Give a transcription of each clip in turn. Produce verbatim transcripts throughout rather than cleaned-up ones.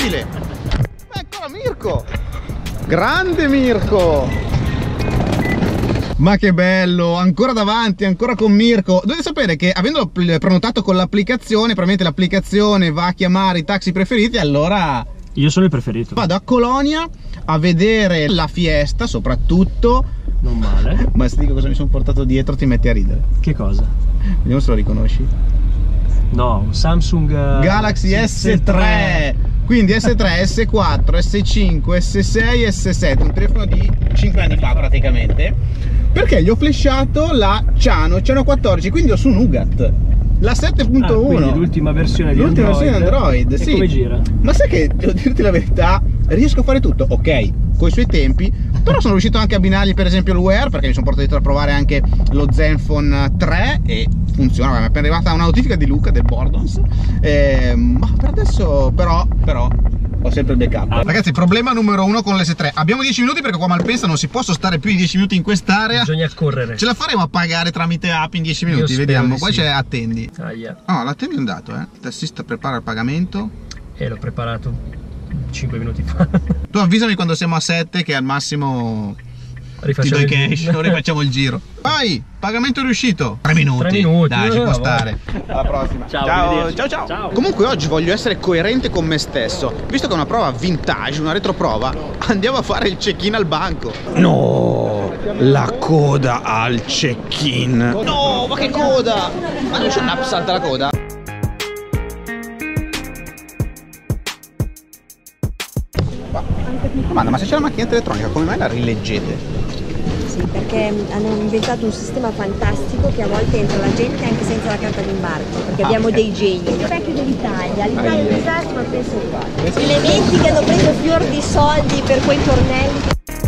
incredibile. Eccola Mirko. Grande Mirko. Ma che bello, ancora davanti, ancora con Mirko. Dovete sapere che avendo prenotato con l'applicazione, probabilmente l'applicazione va a chiamare i taxi preferiti, allora io sono il preferito. Vado a Colonia a vedere la fiesta, soprattutto. Non male. Ma se dico cosa mi sono portato dietro ti metti a ridere. Che cosa? Vediamo se lo riconosci. No, un Samsung Galaxy S tre. Quindi S tre, S quattro, S cinque, S sei, S sette. Un telefono di cinque anni fa praticamente. Perché gli ho flashato la Ciano, Ciano quattordici, quindi ho su Nougat. La sette punto uno. Ah, l'ultima versione di L'ultima versione di Android, e sì. Come gira? Ma sai che, devo dirti la verità, riesco a fare tutto, ok, coi suoi tempi, però sono riuscito anche a abbinargli per esempio il Wear, perché mi sono portato dietro a provare anche lo Zenfone tre e funziona. Mi è appena arrivata una notifica di Luca del Bordons, eh, ma per adesso però, però ho sempre il backup. Ah. Ragazzi, problema numero uno con l'S tre. Abbiamo dieci minuti perché qua a Malpensa non si può stare più di dieci minuti in quest'area. Bisogna correre. Ce la faremo a pagare tramite app in dieci minuti? Vediamo, qua c'è attendi. Ah, yeah. Oh, l'attendi è andato, eh. Tassista prepara il pagamento. E l'ho preparato cinque minuti fa. Tu avvisami quando siamo a sette che al massimo rifacciamo ti do i cash, non rifacciamo il giro. Vai, pagamento riuscito. Tre minuti. Tre minuti. Dai, ci può stare. Alla prossima. Ciao, ciao, ciao, ciao, ciao. Comunque oggi voglio essere coerente con me stesso. Visto che è una prova vintage, una retroprova, andiamo a fare il check-in al banco. No, la coda al check-in. No, ma che coda? Ma non c'è un'app salta la coda? Domanda, ma se c'è la macchinetta elettronica come mai la rileggete? Sì, perché hanno inventato un sistema fantastico che a volte entra la gente anche senza la carta d'imbarco, perché ah, abbiamo okay. dei geni. Il specchio dell'Italia, l'Italia è un disastro, ma penso qua. Elementi che hanno preso fior di soldi per quei tornelli.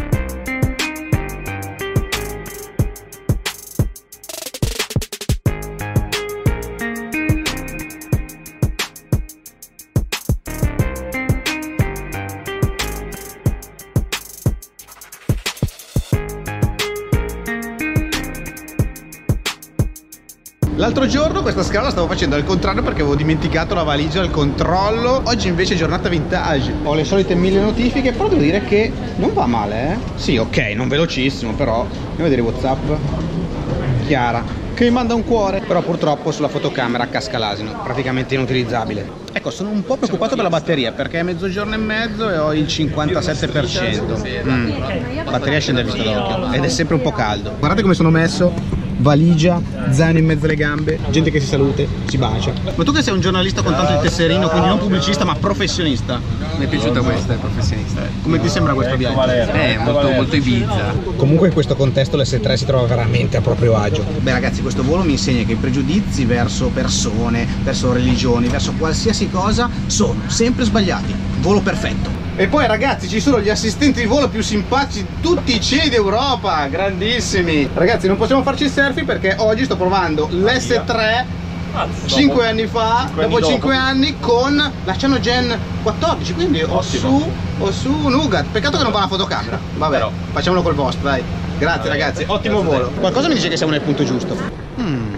L'altro giorno questa scala la stavo facendo al contrario perché avevo dimenticato la valigia al controllo. Oggi invece è giornata vintage. Ho le solite mille notifiche, però devo dire che non va male, eh. Sì, ok, non velocissimo, però andiamo a vedere WhatsApp. Chiara, che mi manda un cuore. Però purtroppo sulla fotocamera casca l'asino, praticamente inutilizzabile. Ecco, sono un po' preoccupato per la batteria perché è mezzogiorno e mezzo e ho il cinquantasette per cento. Mm. La batteria scende a vista d'occhio ed è sempre un po' caldo. Guardate come sono messo. Valigia, zaino in mezzo alle gambe, gente che si salute, si bacia. Ma tu che sei un giornalista con tanto di tesserino, quindi non pubblicista ma professionista, mi è piaciuta questa, è professionista. Come ti sembra questo viaggio? Eh, molto, molto Ibiza. Comunque in questo contesto l'S tre si trova veramente a proprio agio. Beh ragazzi, questo volo mi insegna che i pregiudizi verso persone, verso religioni, verso qualsiasi cosa sono sempre sbagliati. Volo perfetto. E poi ragazzi ci sono gli assistenti di volo più simpatici di tutti i cieli d'Europa, grandissimi. Ragazzi non possiamo farci il selfie perché oggi sto provando l'S tre cinque anni fa, dopo cinque anni con la Ciano Gen quattordici, quindi ho su, ho su Nougat. Peccato che non va la fotocamera, vabbè, però facciamolo col vostro, dai. Grazie ragazzi, ottimo volo. Qualcosa mi dice che siamo nel punto giusto. hmm.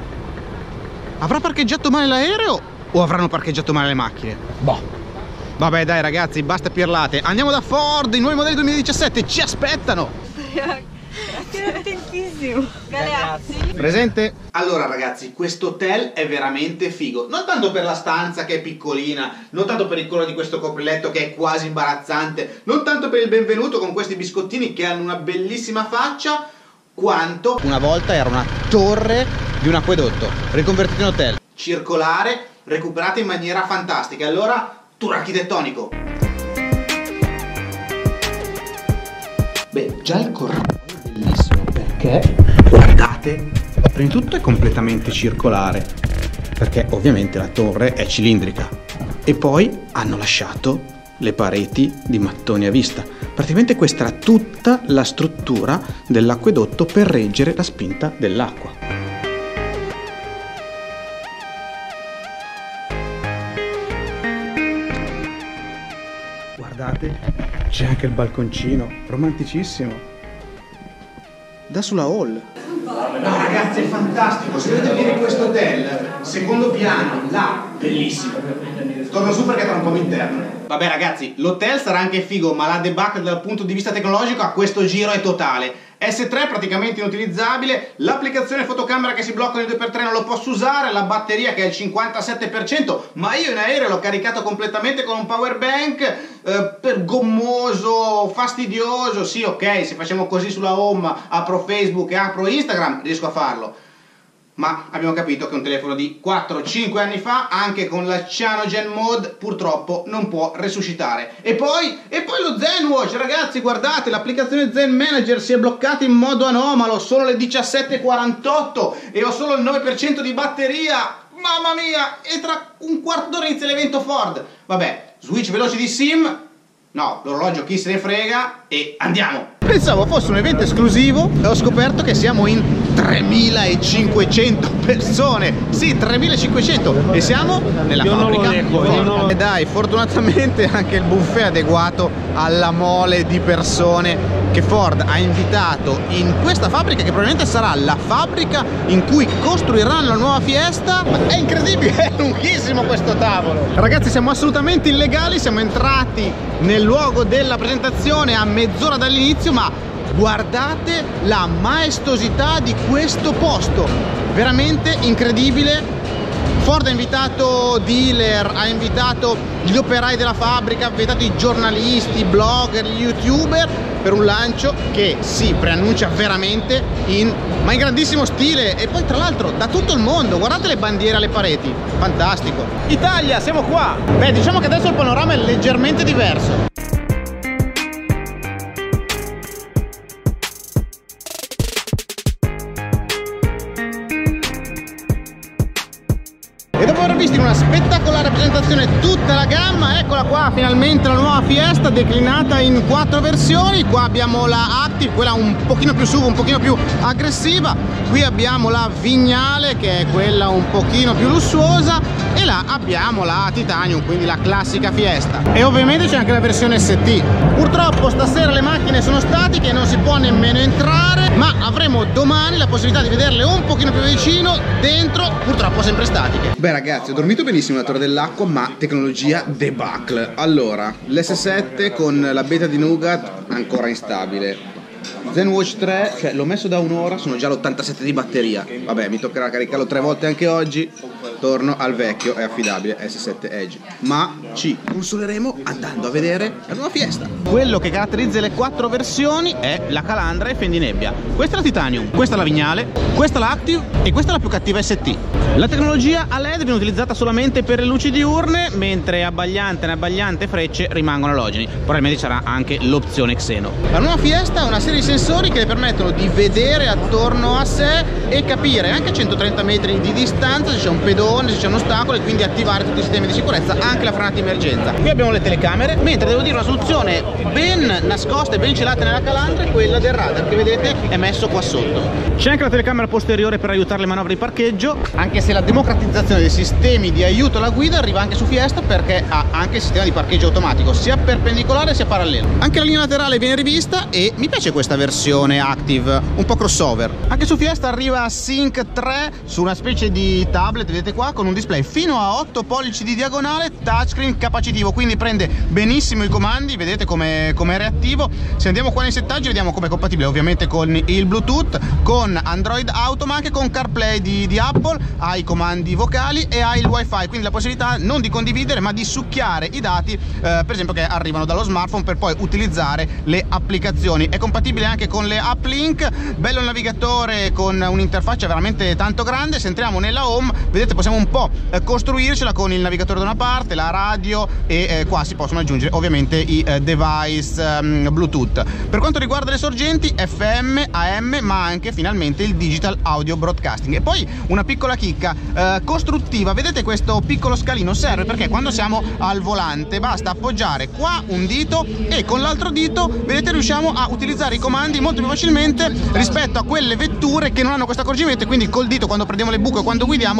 Avrà parcheggiato male l'aereo o avranno parcheggiato male le macchine? Boh. Vabbè dai ragazzi, basta pirlate. Andiamo da Ford, i nuovi modelli duemiladiciassette ci aspettano. Divertentissimo. Grazie. Presente? Allora ragazzi, questo hotel è veramente figo. Non tanto per la stanza che è piccolina, non tanto per il colore di questo copriletto che è quasi imbarazzante, non tanto per il benvenuto con questi biscottini che hanno una bellissima faccia, quanto una volta era una torre di un acquedotto riconvertito in hotel. Circolare, recuperata in maniera fantastica. Allora tour architettonico. Beh, già il corridoio è bellissimo perché, guardate, prima di tutto è completamente circolare, perché ovviamente la torre è cilindrica. E poi hanno lasciato le pareti di mattoni a vista. Praticamente questa era tutta la struttura dell'acquedotto per reggere la spinta dell'acqua. Guardate, c'è anche il balconcino, romanticissimo. Da sulla hall. No ragazzi, è fantastico, se dovete venire in questo hotel, secondo piano, là, bellissimo. Torno su perché tra un po' mi interno. Vabbè ragazzi, l'hotel sarà anche figo, ma la debacle dal punto di vista tecnologico a questo giro è totale. S tre praticamente inutilizzabile, l'applicazione fotocamera che si blocca nel due per tre non lo posso usare, la batteria che è il cinquantasette per cento, ma io in aereo l'ho caricato completamente con un power bank, eh, per gommoso, fastidioso. Sì, ok, se facciamo così sulla home, apro Facebook e apro Instagram, riesco a farlo. Ma abbiamo capito che un telefono di quattro cinque anni fa, anche con la Cyanogen Mode, purtroppo non può resuscitare. E poi, e poi lo ZenWatch, ragazzi, guardate, l'applicazione Zen Manager si è bloccata in modo anomalo, sono le diciassette e quarantotto e ho solo il nove per cento di batteria. Mamma mia, e tra un quarto d'ora inizia l'evento Ford. Vabbè, switch veloce di SIM, no, l'orologio chi se ne frega e andiamo. Pensavo fosse un evento esclusivo e ho scoperto che siamo in tremilacinquecento persone. Sì, tremilacinquecento, e siamo nella io fabbrica. Non lo leggo, io non lo... E dai, fortunatamente anche il buffet è adeguato alla mole di persone che Ford ha invitato in questa fabbrica, che probabilmente sarà la fabbrica in cui costruiranno la nuova Fiesta. Ma è incredibile, è lunghissimo questo tavolo. Ragazzi, siamo assolutamente illegali, siamo entrati nel luogo della presentazione a mezz'ora dall'inizio, ma guardate la maestosità di questo posto, veramente incredibile. Ford ha invitato dealer, ha invitato gli operai della fabbrica, ha invitato i giornalisti, i blogger, gli youtuber per un lancio che si preannuncia veramente in, ma in grandissimo stile. E poi tra l'altro da tutto il mondo, guardate le bandiere alle pareti, fantastico. Italia, siamo qua. Beh, diciamo che adesso il panorama è leggermente diverso. E dopo aver visto in una spettacolare presentazione tutta la gamma, eccola qua finalmente la nuova Fiesta declinata in quattro versioni. Qua abbiamo la Active, quella un pochino più su, un pochino più aggressiva. Qui abbiamo la Vignale, che è quella un pochino più lussuosa, e là abbiamo la Titanium, quindi la classica Fiesta. E ovviamente c'è anche la versione S T. Purtroppo stasera le macchine sono statiche e non si può nemmeno entrare, ma avremo domani la possibilità di vederle un pochino più vicino, dentro purtroppo sempre statiche. Beh ragazzi, ho dormito benissimo nella Torre dell'Acqua, ma tecnologia debacle. Allora, l'S sette con la beta di Nougat ancora instabile. ZenWatch tre, cioè l'ho messo da un'ora, sono già all'ottantasette di batteria. Vabbè, mi toccherà caricarlo tre volte anche oggi. Torno al vecchio e affidabile S sette Edge, ma ci consoleremo andando a vedere la nuova Fiesta. Quello che caratterizza le quattro versioni è la calandra e fendinebbia. Questa è la Titanium, questa è la Vignale, questa è la Active e questa è la più cattiva S T. La tecnologia a L E D viene utilizzata solamente per le luci diurne, mentre abbagliante, inabbagliante e frecce rimangono alogeni. Probabilmente sarà anche l'opzione Xeno. La nuova Fiesta ha una serie di sensori che le permettono di vedere attorno a sé e capire anche a centotrenta metri di distanza se c'è un pedone, se c'è un ostacolo, e quindi attivare tutti i sistemi di sicurezza, anche la frenata di emergenza. Qui abbiamo le telecamere, mentre devo dire una soluzione ben nascosta e ben celata nella calandra è quella del radar, che vedete è messo qua sotto. C'è anche la telecamera posteriore per aiutare le manovre di parcheggio, anche se la democratizzazione dei sistemi di aiuto alla guida arriva anche su Fiesta, perché ha anche il sistema di parcheggio automatico sia perpendicolare sia parallelo. Anche la linea laterale viene rivista e mi piace questa versione Active, un po' crossover. Anche su Fiesta arriva Sync tre su una specie di tablet, vedete qua, con un display fino a otto pollici di diagonale, touchscreen capacitivo, quindi prende benissimo i comandi, vedete come è reattivo. Se andiamo qua nei settaggi vediamo come è compatibile ovviamente con il Bluetooth, con Android Auto, ma anche con CarPlay di, di Apple, ha i comandi vocali e ha il Wi-Fi, quindi la possibilità non di condividere ma di succhiare i dati, eh, per esempio, che arrivano dallo smartphone per poi utilizzare le applicazioni. È compatibile anche con le app link, bello il navigatore con un'interfaccia veramente tanto grande. Se entriamo nella home, vedete, possiamo un po' eh, costruircela con il navigatore da una parte, la radio e eh, qua si possono aggiungere ovviamente i eh, device ehm, Bluetooth. Per quanto riguarda le sorgenti, F M, A M, ma anche finalmente il Digital Audio Broadcasting. E poi una piccola chicca eh, costruttiva, vedete questo piccolo scalino serve perché quando siamo al volante basta appoggiare qua un dito e con l'altro dito, vedete, riusciamo a utilizzare i comandi molto più facilmente rispetto a quelle vetture che non hanno questo accorgimento, e quindi col dito quando prendiamo le buche o quando guidiamo facciamo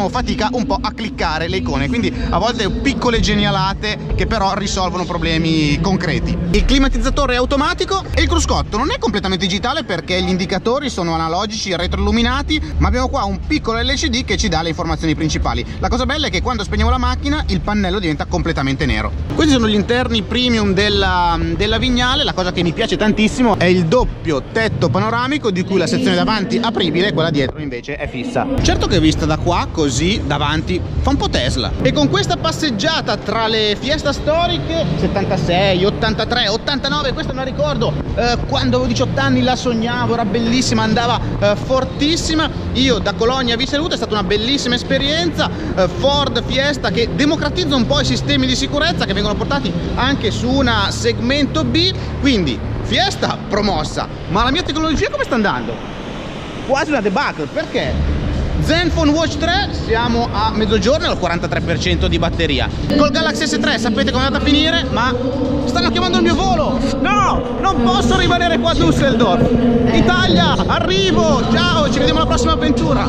fatica un po' a cliccare le icone, quindi a volte piccole genialate che però risolvono problemi concreti. Il climatizzatore è automatico e il cruscotto non è completamente digitale perché gli indicatori sono analogici retroilluminati, ma abbiamo qua un piccolo L C D che ci dà le informazioni principali. La cosa bella è che quando spegniamo la macchina il pannello diventa completamente nero. Questi sono gli interni premium della, della Vignale. La cosa che mi piace tantissimo è il doppio tetto panoramico, di cui la sezione davanti apribile e quella dietro invece è fissa. Certo che vista da qua così davanti fa un po' Tesla. E con questa passeggiata tra le Fiesta storiche settantasei, ottantatré, ottantanove, questa non ricordo, eh, quando avevo diciotto anni la sognavo, era bellissima, andava eh, fortissima. Io da Cologna vi saluto, è stata una bellissima esperienza. eh, Ford Fiesta che democratizza un po' i sistemi di sicurezza che vengono portati anche su una segmento B, quindi Fiesta promossa. Ma la mia tecnologia come sta andando? Quasi una debacle, perché Zenfone Watch tre siamo a mezzogiorno e al quarantatré per cento di batteria. Col Galaxy S tre sapete come è andata a finire, ma stanno chiamando il mio volo. No, non posso rimanere qua a Düsseldorf. Italia, arrivo, ciao, ci vediamo alla prossima avventura.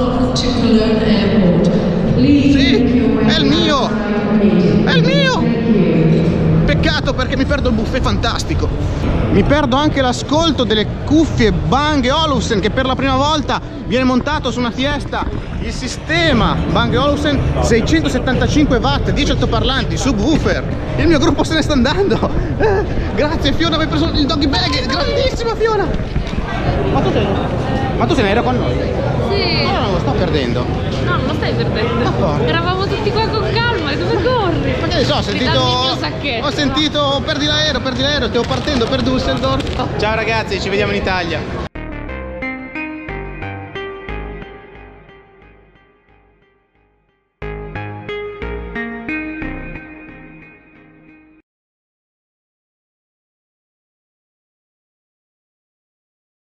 Sì, è il mio, è il mio. Peccato perché mi perdo il buffet fantastico. Mi perdo anche l'ascolto delle cuffie Bang e Olufsen, che per la prima volta viene montato su una Fiesta il sistema Bang e Olufsen seicentosettantacinque watt, dieci altoparlanti, subwoofer. Il mio gruppo se ne sta andando. Eh, grazie Fiona, mi hai preso il doggy bag, grandissima Fiona. Ma tu sei, ma tu sei in aereo con noi? Sì. No, non lo sto perdendo. No, non lo stai perdendo. Ah, eravamo tutti qua con calma, dove corri? Ma che ne so, ho sentito, Ridammi il mio sacchetto. ho sentito perdi l'aereo, perdi l'aereo, stiamo partendo per Düsseldorf. Ciao ragazzi, ci vediamo in Italia.